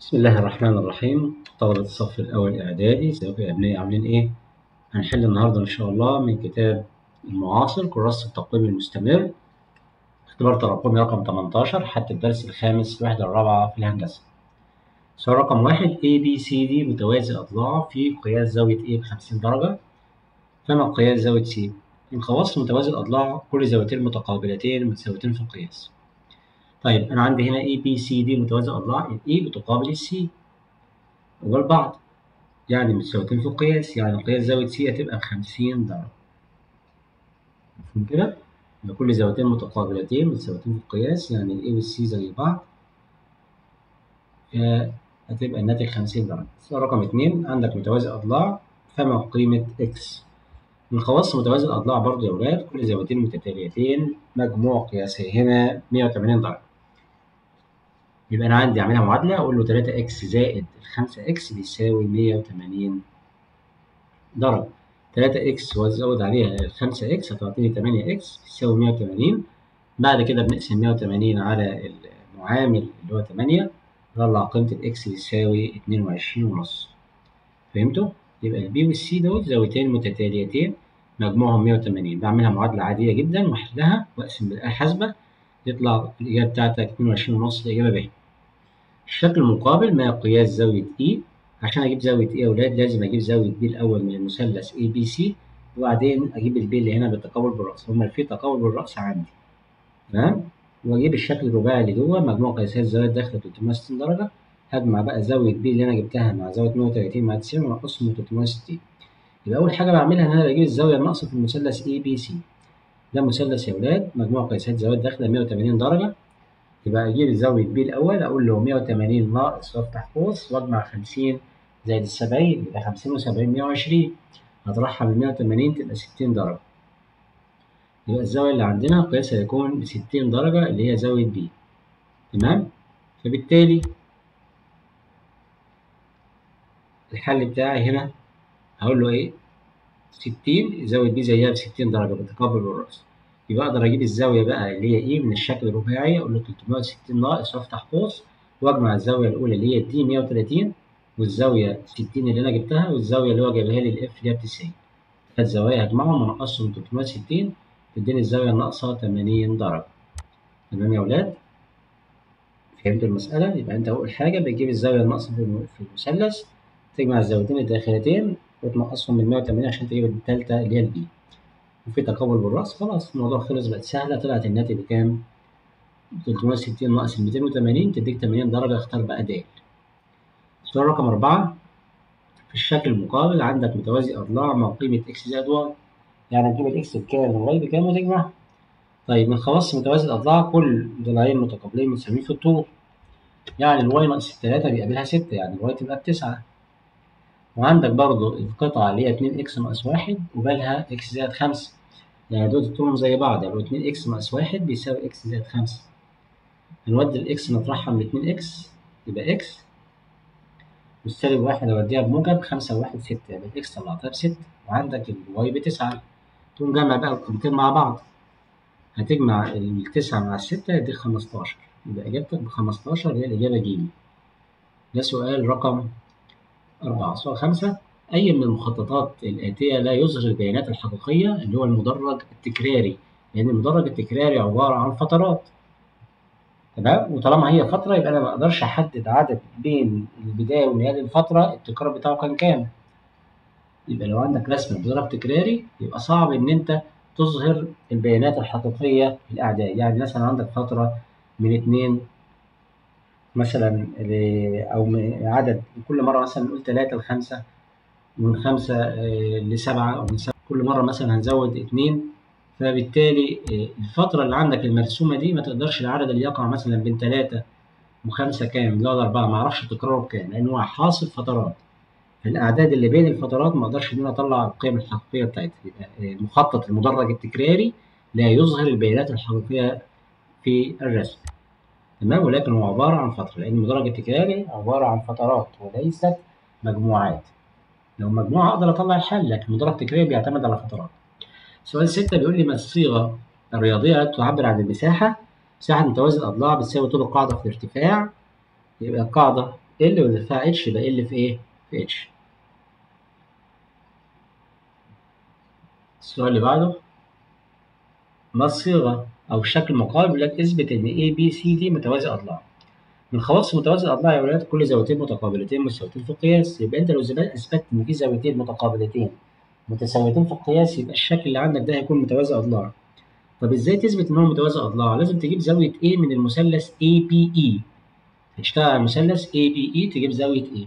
بسم الله الرحمن الرحيم. طلبة الصف الأول إعدادي، ازيكم يا أبنائي عاملين إيه؟ هنحل النهاردة إن شاء الله من كتاب المعاصر كراسة التقويم المستمر، اختبار تراكمي رقم 18 حتى الدرس الخامس الوحدة الرابعة في الهندسة. سؤال رقم 1 ABCD متوازي أضلاع في قياس زاوية A ب50 درجة، فما قياس زاوية C؟ من خواص متوازي الأضلاع كل زاويتين متقابلتين متساويتين في القياس. طيب أنا عندي هنا ABCD متوازي أضلاع، ال A بتقابل ال C والبعض، يعني متساويتين في القياس، يعني قياس زاوية سي هتبقى ب50 درجة. مفهوم كده؟ يبقى كل زاويتين متقابلتين متساويتين في القياس، يعني ال A وال C زي بعض، هتبقى الناتج 50 درجة. السؤال رقم 2 عندك متوازي أضلاع، فما قيمة إكس؟ من خواص متوازي الأضلاع برضه يا ولاد كل زاويتين متتاليتين مجموع قياسيهما 180 درجة. يبقى أنا عندي أعملها معادلة، أقول له 3x زائد 5x بيساوي 180 درجة. 3x وازود عليها 5x هتعطيني 8x بيساوي 180. بعد كده بنقسم 180 على المعامل اللي هو 8، نطلع قيمة الإكس بيساوي 22.5. فهمتوا؟ يبقى البي والسي دول زاويتين متتاليتين مجموعهم 180. بعملها معادلة عادية جدا وأحلها وأقسم بالآلة الحاسبة يطلع الإجابة بتاعتك 22.5، الإجابة ب. الشكل المقابل ما قياس زاوية E. عشان أجيب زاوية E يا أولاد لازم أجيب زاوية B الأول من المثلث ABC، وبعدين أجيب الB اللي هنا بالتقابل بالرأس، هما في تقابل بالرأس عندي، تمام؟ وأجيب الشكل الرباعي اللي جوه مجموع قياسات الزاوية الداخلة 360 درجة، هجمع بقى زاوية B اللي أنا جبتها مع زاوية 130 مع 90 وأنقصهم من 360. يبقى أول حاجة بعملها إن أنا بجيب الزاوية الناقصة في المثلث ABC. ده مثلث يا أولاد مجموع قياسات الزاوية الداخلة 180 درجة. يبقى أجيب زاوية B الأول، أقول له 180 ناقص وأفتح قوس وأجمع 50 زائد ال70، يبقى 50 و70 120، هطرحها من 180 تبقى 60 درجة. يبقى الزاوية اللي عندنا قياسها يكون ب60 درجة اللي هي زاوية B، تمام؟ فبالتالي الحل بتاعي هنا هقول له إيه؟ 60 زاوية B زيها ب60 درجة بتقابل الرأس. يبقى أقدر أجيب الزاوية بقى اللي هي إيه من الشكل الرباعي، أقول له 360 ناقص وأفتح قوس وأجمع الزاوية الأولى اللي هي دي 130 والزاوية 60 اللي أنا جبتها والزاوية اللي هو جايبها لي الإف اللي هي ب90. ثلاث زوايا هجمعهم وأنقصهم من 360 تديني الزاوية الناقصة 80 درجة. تمام يا ولاد؟ فهمتوا المسألة؟ يبقى أنت أول حاجة بتجيب الزاوية الناقصة في المثلث، تجمع الزاويتين الداخلتين وتنقصهم من 180 عشان تجيب التالتة اللي هي البي. وفي تقابل بالرأس، خلاص الموضوع خلص، بقت سهلة. طلعت الناتج بكام؟ 360 ناقص 280 تديك 80 درجة. اختار بقى د. السؤال رقم 4 في الشكل المقابل عندك متوازي أضلاع مع قيمة إكس زائد واي، يعني تجيب الإكس بكام والواي بكام وتجمعها. طيب من خواص متوازي الأضلاع كل ضلعين متقابلين متساويين في الطول، يعني الواي ناقص 3 بيقابلها 6، يعني الواي تبقى ب9. وعندك برضو القطعة اللي هي 2 إكس ناقص 1 وبالها إكس زائد 5، يعني دول طولهم زي بعض، يعني 2 إكس ناقص 1 بيساوي إكس زائد 5. هنودي الإكس نطرحها من 2 إكس يبقى إكس، والسالب 1 أوديها بموجب 5 و1 6، يبقى الإكس طلعتها ب6 وعندك الواي ب9. تقوم جمع بقى القيمتين مع بعض، هتجمع ال9 مع ال6 يديك 15، يبقى إجابتك ب15 هي الإجابة ج. ده سؤال رقم 4. سؤال 5 أي من المخططات الآتية لا يظهر البيانات الحقيقية اللي هو المدرج التكراري، لأن المدرج التكراري عبارة عن فترات، تمام؟ وطالما هي فترة يبقى أنا ما أقدرش أحدد عدد بين البداية ونهاية الفترة التكرار بتاعه كان كام. يبقى لو عندك رسم مدرج تكراري يبقى صعب إن أنت تظهر البيانات الحقيقية في الأعداد. يعني مثلا عندك فترة من 2 مثلا أو عدد كل مرة مثلا نقول 3 ل5، من 5 ل7، أو من 7 كل مرة مثلا هنزود 2. فبالتالي الفترة اللي عندك المرسومة دي ما تقدرش العدد اللي يقع مثلا بين 3 و5 كام؟ لا 4، ما اعرفش تكراره بكام لان هو حاصل فترات. الاعداد اللي بين الفترات ما اقدرش ان انا اطلع القيم الحقيقيه بتاعتها. يبقى المخطط المدرج التكراري لا يظهر البيانات الحقيقيه في الرسم، تمام؟ ولكن هو عباره عن فتره، لان المدرج التكراري عباره عن فترات وليست مجموعات. لو مجموعه اقدر اطلع الحل، لكن المدرج التكراري بيعتمد على فترات. سؤال 6 بيقول لي ما الصيغه الرياضيه التي تعبر عن مساحه متوازي الاضلاع بتساوي طول القاعده في الارتفاع. يبقى القاعدة ال واللي فيها اتش يبقى ال في ايه؟ في اتش. السؤال اللي بعده، ما الصيغة أو الشكل المقابل بيقول لك اثبت إن A B C D متوازي أضلاع. من خواص متوازي الأضلاع يا ولاد كل زاويتين متقابلتين متساويتين في القياس، يبقى أنت لو أثبتت إن في زاويتين متقابلتين متساويتين في القياس يبقى الشكل اللي عندك ده هيكون متوازي أضلاع. طب إزاي تثبت إن هو متوازي أضلاع؟ لازم تجيب زاوية A من المثلث ABE. هتشتغل على المثلث ABE تجيب زاوية A.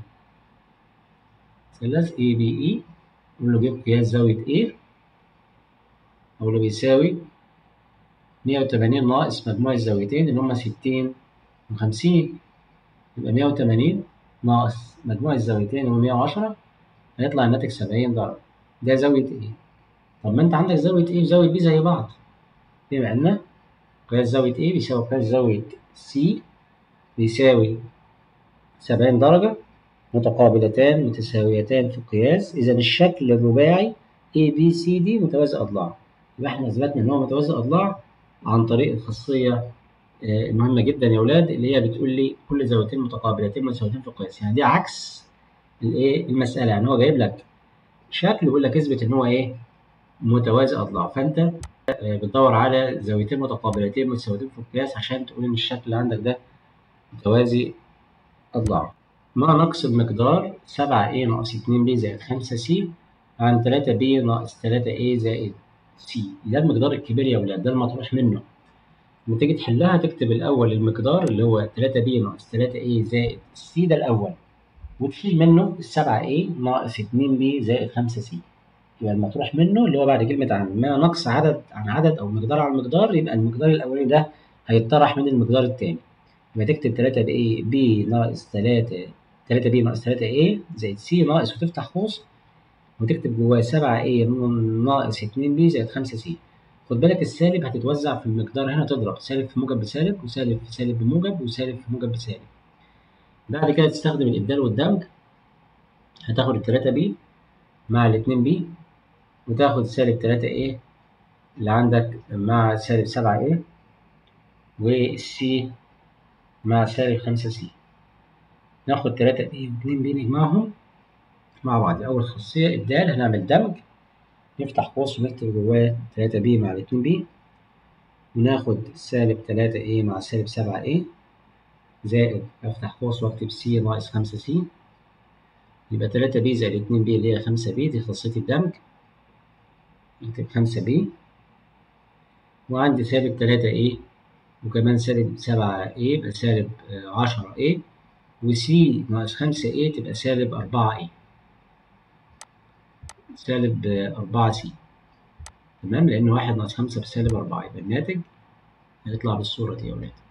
مثلث ABE نقول له جيب قياس زاوية A، أقول له بيساوي 180 ناقص مجموع الزاويتين اللي هما 60 و50، يبقى 180 ناقص مجموع الزاويتين اللي هو 110 هيطلع الناتج 70 درجة. ده زاوية A. طب ما أنت عندك زاوية A وزاوية B زي بعض، بما إن قياس زاوية A بيساوي قياس زاوية C بيساوي 70 درجة متقابلتان متساويتان في القياس، إذا الشكل الرباعي ABCD متوازي أضلاع. يبقى إحنا أثبتنا إن هو متوازي أضلاع عن طريق الخاصية مهمة جدا يا ولاد اللي هي بتقول لي كل زاويتين متقابلتين متساويتين في القياس، يعني دي عكس الايه المسألة، يعني هو جايب لك شكل يقول لك اثبت إن هو إيه متوازي أضلاع، فأنت بتدور على زاويتين متقابلتين متساويتين في القياس عشان تقول إن الشكل اللي عندك ده متوازي أضلاع. ما نقص المقدار 7A ناقص 2B زائد 5C عن 3B ناقص 3A زائد C. ده المقدار الكبير يا ولاد، ده المطروح منه. لما تيجي تحلها تكتب الأول المقدار اللي هو 3B ناقص 3A زائد C ده الأول، وتشيل منه 7A ناقص 2B زائد 5C. يبقى المطروح منه اللي هو بعد كلمة عن ما نقص عدد عن عدد أو مقدار عن مقدار، يبقى المقدار الأولاني ده هيطرح من المقدار التاني. يبقى تكتب 3B ناقص 3B ناقص 3A زائد C ناقص وتفتح قوس وتكتب جواه 7A ناقص 2B زائد 5C. خد بالك السالب هتتوزع في المقدار هنا، تضرب سالب في موجب بسالب وسالب في سالب بموجب وسالب في موجب بسالب. بعد كده تستخدم الإبدال والدمج، هتاخد ال 3B مع ال 2B وتاخد سالب 3A اللي عندك مع سالب 7A والC مع سالب 5C. ناخد 3B و 2B نجمعهم مع بعض. أول خاصية إبدال، هنعمل دمج نفتح قوس ونكتب جواه 3B مع ال 2B وناخد سالب 3A مع سالب 7A زائد أفتح قوس وأكتب C ناقص 5C. يبقى 3B زائد 2B اللي هي 5B، دي خاصية الدمج، نكتب 5B وعندي سالب 3A وكمان سالب 7A يبقى سالب 10A وC ناقص 5A تبقى سالب 4A، سالب 4C. تمام، لأن 1 ناقص 5 بسالب 4، يبقى الناتج هيطلع بالصورة دي يا ولاد.